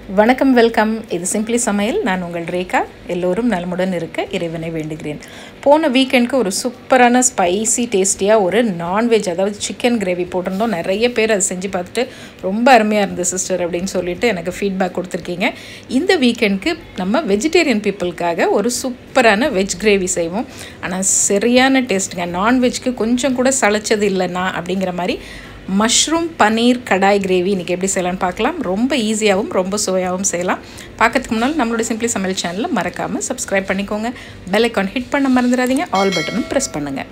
வணக்கம் வெல்கம். இது சிம்பிளி சமையல். நான் உங்கள் ரேகா. எல்லோரும் நலமுடன் இருக்க இறைவனை வேண்டுகிறேன். போன வீக்கெண்டுக்கு ஒரு சூப்பரான ஸ்பைசி டேஸ்டியாக ஒரு நான்வெஜ், அதாவது சிக்கன் கிரேவி போட்டிருந்தோம். நிறைய பேர் அதை செஞ்சு பார்த்துட்டு ரொம்ப அருமையாக இருந்தது சிஸ்டர் அப்படின்னு சொல்லிட்டு எனக்கு ஃபீட்பேக் கொடுத்துருக்கீங்க. இந்த வீக்கெண்டுக்கு நம்ம வெஜிடேரியன் பீப்புளுக்காக ஒரு சூப்பரான வெஜ் கிரேவி செய்வோம். ஆனால் சரியான டேஸ்ட்டுங்க. நான்வெஜ்க்கு கொஞ்சம் கூட சளைச்சது இல்லைண்ணா அப்படிங்கிற மாதிரி மஷ்ரூம் பனீர் கடாய் கிரேவி இன்றைக்கி எப்படி செய்யலான்னு பார்க்கலாம். ரொம்ப ஈஸியாகவும் ரொம்ப சுவையாகவும் செய்யலாம். பார்க்கறதுக்கு முன்னால் நம்மளோட சிம்பிளி சமையல் சேனலில் மறக்காமல் சப்ஸ்கிரைப் பண்ணிக்கோங்க. பெல் ஐக்கான் ஹிட் பண்ண மறந்துடாதீங்க. ஆல் பட்டனும் ப்ரெஸ் பண்ணுங்கள்.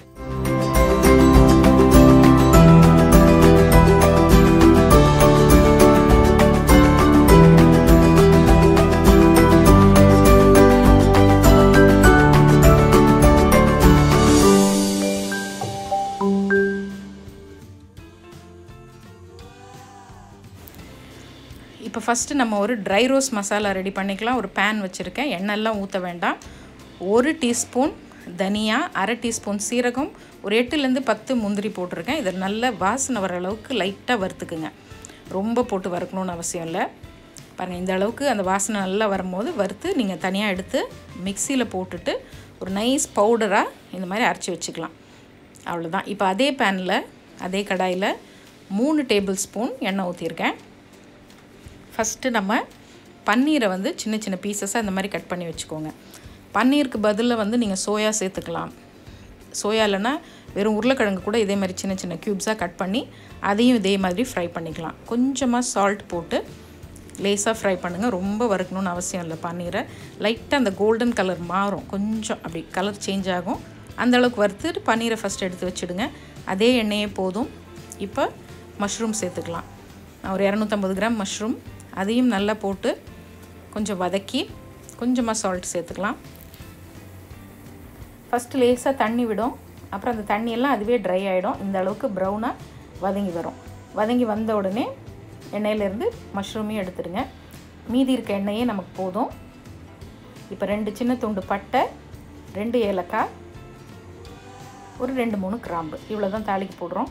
இப்போ ஃபஸ்ட்டு நம்ம ஒரு ட்ரை ரோஸ்ட் மசாலா ரெடி பண்ணிக்கலாம். ஒரு பேன் வச்சுருக்கேன். எண்ணெய்லாம் ஊற்ற வேண்டாம். 1 டீஸ்பூன் தனியா, 1/2 டீஸ்பூன் சீரகம், ஒரு 8லேருந்து 10 முந்திரி போட்டிருக்கேன். இதை நல்ல வாசனை வர அளவுக்கு லைட்டாக வறுத்துக்குங்க. ரொம்ப போட்டு வறுக்கணுன்னு அவசியம் இல்லை. பாருங்கள், இந்த அளவுக்கு அந்த வாசனை நல்லா வரும்போது வறுத்து நீங்கள் தனியாக எடுத்து மிக்சியில் போட்டுட்டு ஒரு நைஸ் பவுடராக இந்த மாதிரி அரைச்சி வச்சுக்கலாம். அவ்வளோதான். இப்போ அதே பேனில் அதே கடாயில் 3 டேபிள் ஸ்பூன் எண்ணெய் ஊற்றிருக்கேன். ஃபஸ்ட்டு நம்ம பன்னீரை வந்து சின்ன சின்ன பீசஸாக இந்த மாதிரி கட் பண்ணி வச்சுக்கோங்க. பன்னீருக்கு பதிலில் வந்து நீங்கள் சோயா சேர்த்துக்கலாம். சோயா இல்லைன்னா வெறும் உருளைக்கிழங்கு கூட இதே மாதிரி சின்ன சின்ன க்யூப்ஸாக கட் பண்ணி அதையும் இதே மாதிரி ஃப்ரை பண்ணிக்கலாம். கொஞ்சமாக சால்ட் போட்டு லேஸாக ஃப்ரை பண்ணுங்கள். ரொம்ப வறுக்கணுன்னு அவசியம் இல்லை. பன்னீரை லைட்டாக அந்த கோல்டன் கலர் மாறும், கொஞ்சம் அப்படி கலர் சேஞ்ச் ஆகும். அந்தளவுக்கு வறுத்துட்டு பன்னீரை ஃபஸ்ட் எடுத்து வச்சுடுங்க. அதே எண்ணெயே போதும். இப்போ மஷ்ரூம் சேர்த்துக்கலாம். நான் ஒரு 250 கிராம் மஷ்ரூம், அதையும் நல்லா போட்டு கொஞ்சம் வதக்கி கொஞ்சமாக சால்ட் சேர்த்துக்கலாம். ஃபஸ்ட்டு லேசாக தண்ணி விடும், அப்புறம் அந்த தண்ணியெல்லாம் அதுவே ட்ரை ஆகிடும். இந்த அளவுக்கு ப்ரௌனாக வதங்கி வரும். வதங்கி வந்த உடனே எண்ணெயிலேருந்து மஷ்ரூமையும் எடுத்துடுங்க. மீதி இருக்க எண்ணெயே நமக்கு போதும். இப்போ 2 சின்ன துண்டு பட்டை, 2 ஏலக்காய், ஒரு 2-3 கிராம்பு, இவ்வளோ தான் தாளிக்கு போடுறோம்.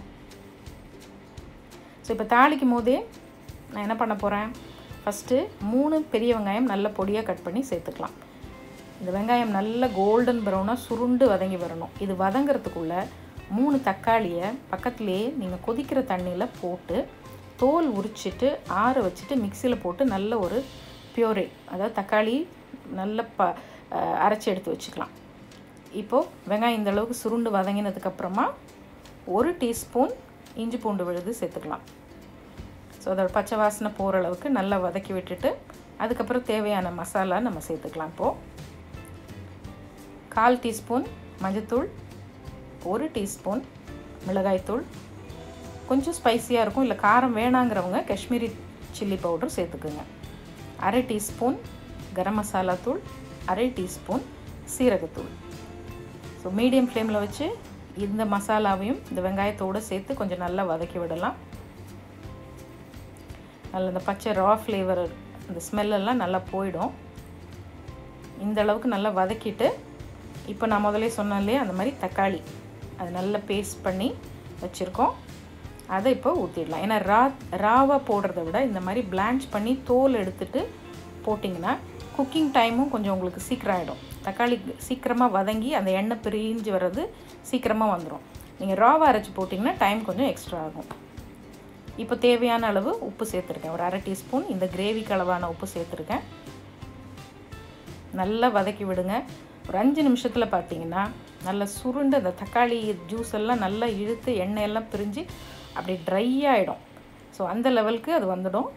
ஸோ இப்போ தாளிக்கும் போதே நான் என்ன பண்ண போகிறேன், ஃபஸ்ட்டு 3 பெரிய வெங்காயம் நல்ல பொடியாக கட் பண்ணி சேர்த்துக்கலாம். இந்த வெங்காயம் நல்ல கோல்டன் ப்ரௌனாக சுருண்டு வதங்கி வரணும். இது வதங்கிறதுக்குள்ளே 3 தக்காளியை பக்கத்துலேயே நீங்கள் கொதிக்கிற தண்ணியில் போட்டு தோல் உரிச்சிட்டு ஆற வச்சுட்டு மிக்சியில் போட்டு நல்ல ஒரு பியூரே, அதாவது தக்காளி நல்ல அரைச்சி எடுத்து வச்சுக்கலாம். இப்போது வெங்காயம் இந்த அளவுக்கு சுருண்டு வதங்கினதுக்கப்புறமா 1 டீஸ்பூன் இஞ்சி பூண்டு விழுது சேர்த்துக்கலாம். ஸோ அதோட பச்சை வாசனை போகிற அளவுக்கு நல்லா வதக்கி விட்டுட்டு அதுக்கப்புறம் தேவையான மசாலா நம்ம சேர்த்துக்கலாம். இப்போது 1/4 டீஸ்பூன் மஞ்சத்தூள், 1 டீஸ்பூன் மிளகாய்த்தூள், கொஞ்சம் ஸ்பைஸியாக இருக்கும், இல்லை காரம் வேணாங்கிறவங்க காஷ்மீரி சில்லி பவுடர் சேர்த்துக்குங்க. 1/2 டீஸ்பூன் கரம் மசாலா தூள், 1/2 டீஸ்பூன் சீரகத்தூள். ஸோ மீடியம் ஃப்ளேமில் வச்சு இந்த மசாலாவையும் இந்த வெங்காயத்தோடு சேர்த்து கொஞ்சம் நல்லா வதக்கி விடலாம். நல்ல இந்த பச்சை ரா ஃப்ளேவர், அந்த ஸ்மெல்லெல்லாம் நல்லா போயிடும். இந்த அளவுக்கு நல்லா வதக்கிட்டு இப்போ நான் முதலே சொன்னேன் இல்லையா, அந்த மாதிரி தக்காளி அது நல்லா பேஸ்ட் பண்ணி வச்சுருக்கோம். அதை இப்போ ஊற்றிடலாம். ஏன்னா ராவாக போடுறத விட இந்த மாதிரி பிளான்ச் பண்ணி தோல் எடுத்துகிட்டு போட்டிங்கன்னா குக்கிங் டைமும் கொஞ்சம் உங்களுக்கு சீக்கிரம் ஆகிடும். தக்காளி சீக்கிரமாக வதங்கி அந்த எண்ணெய் பிரிஞ்சு வர்றது சீக்கிரமாக வந்துடும். நீங்கள் ராவாக அரைச்சி போட்டிங்கன்னா டைம் கொஞ்சம் எக்ஸ்ட்ரா ஆகும். இப்போ தேவையான அளவு உப்பு சேர்த்துருக்கேன். ஒரு 1/2 டீஸ்பூன் இந்த கிரேவிக்கு அளவான உப்பு சேர்த்துருக்கேன். நல்லா வதக்கி விடுங்க. ஒரு 5 நிமிஷத்தில் பார்த்தீங்கன்னா நல்லா சுருண்டு அந்த தக்காளி ஜூஸ் எல்லாம் நல்லா இழுத்து எண்ணெயெல்லாம் பிரிஞ்சு அப்படி ட்ரை ஆகிடும். ஸோ அந்த லெவலுக்கு அது வந்துடும்.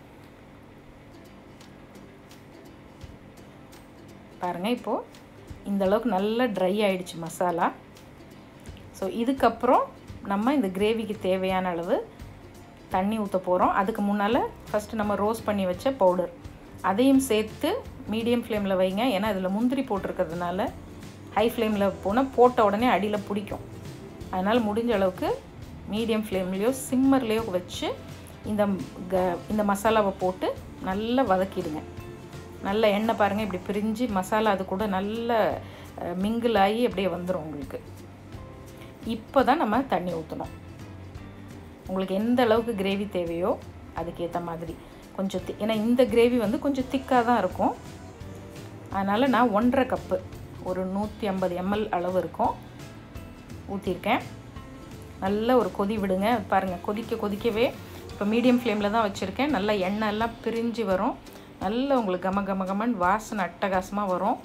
பாருங்கள், இப்போது இந்த அளவுக்கு நல்லா ட்ரை ஆகிடுச்சு மசாலா. ஸோ இதுக்கப்புறம் நம்ம இந்த கிரேவிக்கு தேவையான அளவு தண்ணி ஊற்ற போகிறோம். அதுக்கு முன்னால் ஃபஸ்ட்டு நம்ம ரோஸ்ட் பண்ணி வச்ச பவுடர் அதையும் சேர்த்து மீடியம் ஃப்ளேமில் வைங்க. ஏன்னா அதில் முந்திரி போட்டிருக்கிறதுனால ஹை ஃப்ளேமில் போட்ட உடனே அடியில் பிடிக்கும். அதனால் முடிஞ்ச அளவுக்கு மீடியம் ஃப்ளேம்லேயோ சிம்மர்லேயோ வச்சு இந்த மசாலாவை போட்டு நல்லா வதக்கிடுங்க. நல்ல எண்ணெய் பாருங்கள் இப்படி பிரிஞ்சு மசாலா அது கூட நல்ல மிங்கிள் ஆகி அப்படியே வந்துடும் உங்களுக்கு. இப்போ தான் நம்ம தண்ணி ஊற்றணும். உங்களுக்கு எந்த அளவுக்கு கிரேவி தேவையோ அதுக்கேற்ற மாதிரி கொஞ்சம் ஏன்னா இந்த கிரேவி வந்து கொஞ்சம் திக்காக தான் இருக்கும். அதனால் நான் 1.5 கப்பு ஒரு 150 ml அளவு இருக்கும் ஊற்றிருக்கேன். நல்ல ஒரு கொதி விடுங்க. பாருங்கள், கொதிக்கவே இப்போ மீடியம் ஃப்ளேமில் தான் வச்சுருக்கேன். நல்லா எண்ணெய் எல்லாம் பிரிஞ்சு வரும். நல்லா உங்களுக்கு கமகமன்னு வாசனை அட்டகாசமாக வரும்.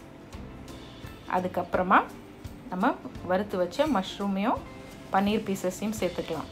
அதுக்கப்புறமா நம்ம வறுத்து வச்ச மஷ்ரூமையும் பன்னீர் பீசஸையும் சேர்த்துக்கலாம்.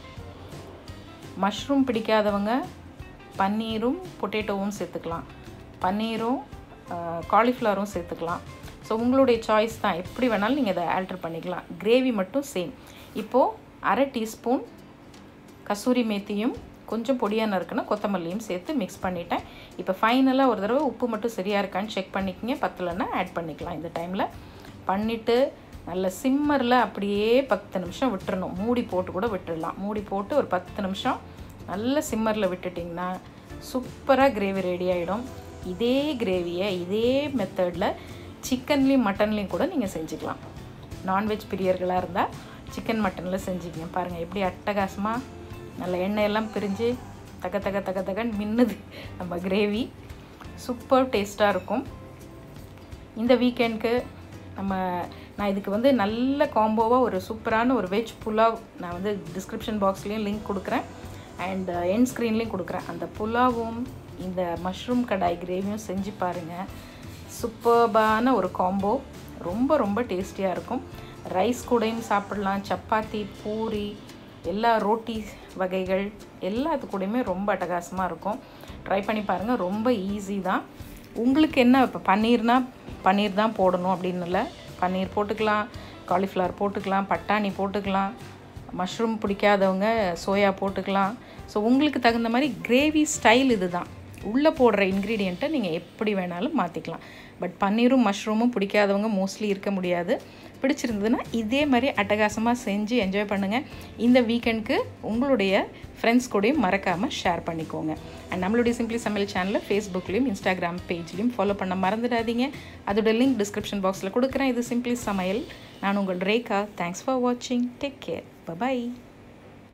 மஷ்ரூம் பிடிக்காதவங்க பன்னீரும் பொட்டேட்டோவும் சேர்த்துக்கலாம், பன்னீரும் காலிஃப்ளவரும் சேர்த்துக்கலாம். ஸோ உங்களுடைய சாய்ஸ் தான், எப்படி வேணாலும் நீங்கள் அதை ஆல்டர் பண்ணிக்கலாம். கிரேவி மட்டும் சேம். இப்போது 1/2 டீஸ்பூன் கசூரி மேத்தியும் கொஞ்சம் பொடியாக நறுக்குன்னா கொத்தமல்லியும் சேர்த்து மிக்ஸ் பண்ணிட்டேன். இப்போ ஃபைனலாக ஒரு தடவை உப்பு மட்டும் சரியாக இருக்கான்னு செக் பண்ணிக்கோங்க. பத்தலைன்னா ஆட் பண்ணிக்கலாம். இந்த டைமில் பண்ணிவிட்டு நல்ல சிம்மரில் அப்படியே 10 நிமிஷம் விட்டுறணும். மூடி போட்டு கூட விட்டுடலாம். மூடி போட்டு ஒரு 10 நிமிஷம் நல்ல சிம்மரில் விட்டுட்டிங்கன்னா சூப்பராக கிரேவி ரெடி ஆகிடும். இதே கிரேவியை இதே மெத்தடில் சிக்கன்லேயும் மட்டன்லேயும் கூட நீங்கள் செஞ்சுக்கலாம். நான்வெஜ் பிரியர்களாக இருந்தால் சிக்கன் மட்டனில் செஞ்சுக்கங்க. பாருங்கள் எப்படி அட்டகாசமாக நல்ல எண்ணெயெல்லாம் பிரிஞ்சு தகன்னு மின்னுது நம்ம கிரேவி. சூப்பர் டேஸ்ட்டாக இருக்கும். இந்த வீக்கெண்டுக்கு நான் இதுக்கு வந்து நல்ல காம்போவாக ஒரு சூப்பரான ஒரு வெஜ் புலாவ் நான் வந்து டிஸ்கிரிப்ஷன் பாக்ஸ்லேயும் லிங்க் கொடுக்குறேன் அண்ட் எண்ட் ஸ்க்ரீன்லேயும் கொடுக்குறேன். அந்த புலாவும் இந்த மஷ்ரூம் கடாய் கிரேவியும் செஞ்சு பாருங்கள். சூப்பர்பான ஒரு காம்போ, ரொம்ப டேஸ்டியாக இருக்கும். ரைஸ் கூடையும் சாப்பிடலாம், சப்பாத்தி, பூரி, எல்லா ரோட்டி வகைகள் எல்லாத்து கூடயுமே ரொம்ப அட்டகாசமாக இருக்கும். ட்ரை பண்ணி பாருங்கள். ரொம்ப ஈஸி தான். உங்களுக்கு என்ன இப்போ பன்னீர் தான் போடணும் அப்படின்னு இல்லை. பன்னீர் போட்டுக்கலாம், காலிஃப்ளவர் போட்டுக்கலாம், பட்டாணி போட்டுக்கலாம், மஷ்ரூம் பிடிக்காதவங்க சோயா போட்டுக்கலாம். ஸோ உங்களுக்கு தகுந்த மாதிரி கிரேவி ஸ்டைல் இது தான். உள்ளே போடுற இன்க்ரீடியண்ட்டை நீங்கள் எப்படி வேணாலும் மாற்றிக்கலாம். பட் பன்னீரும் மஷ்ரூமும் பிடிக்காதவங்க மோஸ்ட்லி இருக்க முடியாது. பிடிச்சிருந்ததுன்னா இதே மாதிரி அட்டகாசமாக செஞ்சு என்ஜாய் பண்ணுங்கள். இந்த வீக்கெண்டுக்கு உங்களுடைய ஃப்ரெண்ட்ஸ் கூடயும் மறக்காமல் ஷேர் பண்ணிக்கோங்க. அண்ட் நம்மளுடைய சிம்பிளி சமையல் சேனலை ஃபேஸ்புக்லேயும் இன்ஸ்டாகிராம் பேஜ்லேயும் ஃபாலோ பண்ண மறந்துடாதீங்க. அதோட லிங்க் டிஸ்கிரிப்ஷன் பாக்ஸில் கொடுக்குறேன். இது சிம்பிளி சமையல். நான் உங்கள் ரேகா. தேங்க்ஸ் ஃபார் வாட்சிங். Take care. பை.